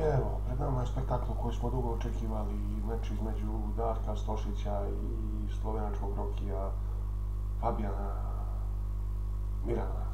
Evo, pred nama je spektakl koji smo dugo očekivali, meč između Darka Stošića i slovenačkog rokija Fabjana Mirana.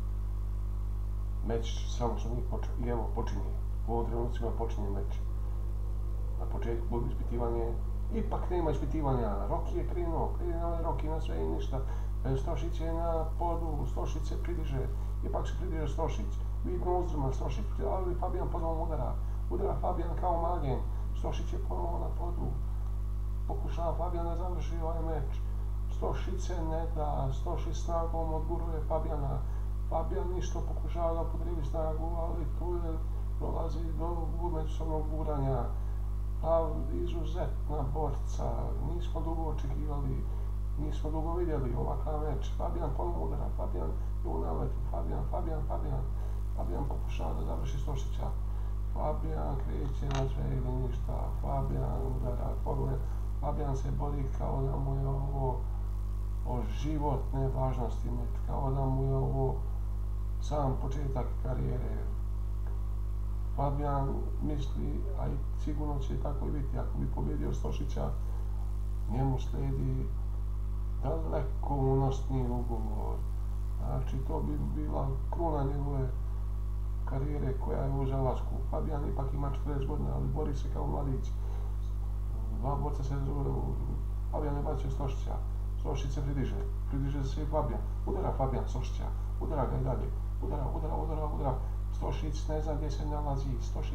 Meč samo što nije počeo, i evo počinje, u ovom trenucima počinje meč. Na početku bude ispitivanje, ipak nema ispitivanja, Roki je krenuo je Roki na sve i ništa. Stošić je na podu, Stošić se pridiže, ipak se pridiže Stošić. Vidno uzdrma Stošić, ali Fabjan ponovo udara Fabjan kao magen. Stošić je ponovo na podu. Pokušava Fabjan da završi ovaj meč. Stošić se ne da, Stošić snagom odguruje Fabjana. Fabjan ništa pokušava da podrivi snagu, ali tu je dolazi do međusobnog guranja. Izuzetna borca, nismo dugo očekivali, nismo dugo vidjeli ovakav meč. Fabjan ponovo udara, Fabjan je u naletu, Fabjan pokušava da završi Stošića. Fabjan kreće na sve ili ništa, Fabjan udara, Fabjan se bori kao da mu je ovo o životne važnosti meč, kao da mu je ovo sam početak karijere. Fabjan misli, a i sigurno će tako i biti, ako bi pobjedio Stošića, njemu slijedi daleko unosniji ugovor. Znači, to bi bila kruna njegove karijere koja je u zalasku. Fabjan ipak ima 40 godina, ali bori se kao mladić. Dva borca se zove, Fabjan je bacio Stošića. Stošić se pridiže se i Fabjan. Udara Fabjan Stošića, udara ga i dalje. Udara. Stošić ne zna gdje se nalazi,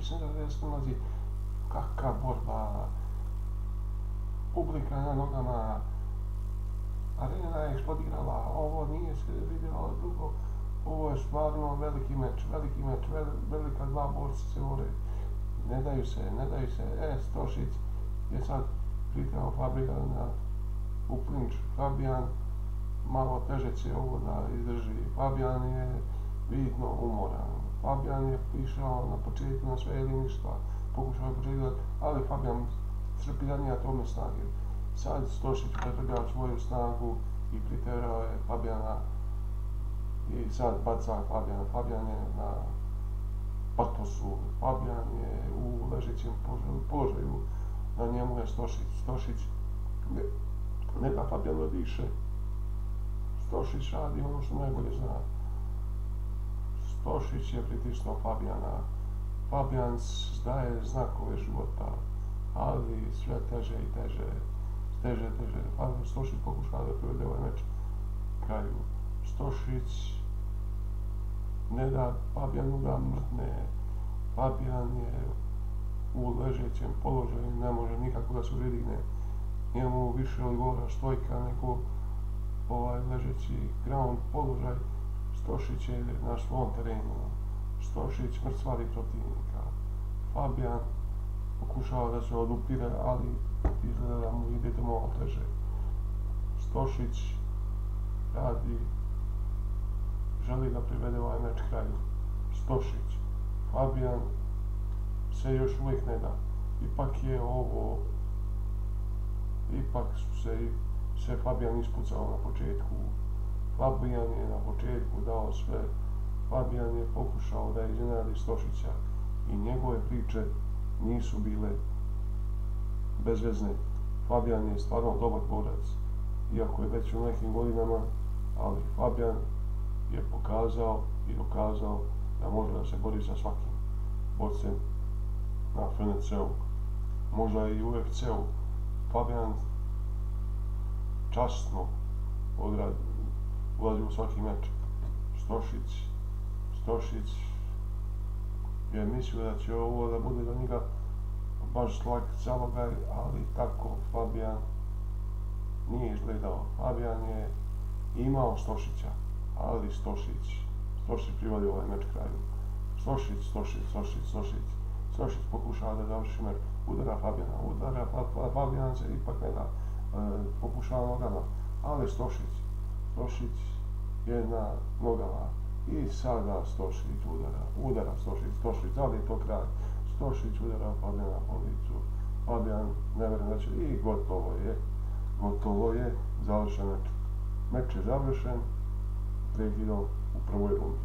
Kakva borba. Publika na nogama. Arena je eksplodirala, ovo nije se vidjelo dugo. Ovo je stvarno veliki meč, velika dva borca se bore. Ne daju se. Stošić je sad pripremao Fabjana u klinč. Fabjan malo teže će ovo da izdrži. Fabjan je vidno umoran. Fabjan je išao na početku na sve ili ništa. Pokušao je početku, ali Fabjan crpi da nije tome snage. Sad Stošić upotrebljava svoju snagu i priterao je Fabjana i sad baca Fabjana. Fabjan je na patosu, Fabjan je u ležećem položaju, na njemu je Stošić ne da Fabjan odiše. Stošić radi ono što najbolje zna. Stošić je pritisnuo Fabjana. Fabjan daje znakove života, ali sve teže i teže. Stošić pokušava da privede ovaj meč kraju. Stošić ne da Fabjanu da mrtne. Fabjan je u ležećem položaju, ne može nikako da se pridigne. Njemu više odgovara štojka nego ovaj ležeći ground položaj. Stošić je na svom terenu. Stošić mrcvari protivnika. Fabjan pokušava da se odupire, ali izgleda da mu ide to malo teže. Stošić radi, želi da privede ovaj meč kraju. Stošić, Fabjan se još uvijek ne da. Ipak se Fabjan ispucao na početku. Fabjan je na početku dao sve. Fabjan je pokušao da iznenadi Stošića i njegove priče nisu bile bezvezne. Fabjan je stvarno dobar borac, iako je već u nekim godinama, ali Fabjan je pokazao i dokazao da može da se bori sa svakim borcem na FNC-u, možda i UFC-u. Fabjan časno ulazi u svaki meč. Stošić je mislio da će ovo da bude za njega baš lak zalogaj, ali tako Fabjan nije izgledao. Fabjan je imao Stošića, ali Stošić privodio ovaj meč kraju. Stošić pokušava da završi meč, udara Fabjana, Fabjan se ipak ne da, pokušava nogama, ali Stošić je na nogama i sada Stošić udara Stošić, da li je to kraj? Stošić udara Fabjana po licu, Fabjan ne vjeruje da će i gotovo je, završen meč. Meč je završen prekidom u prvoj rundi.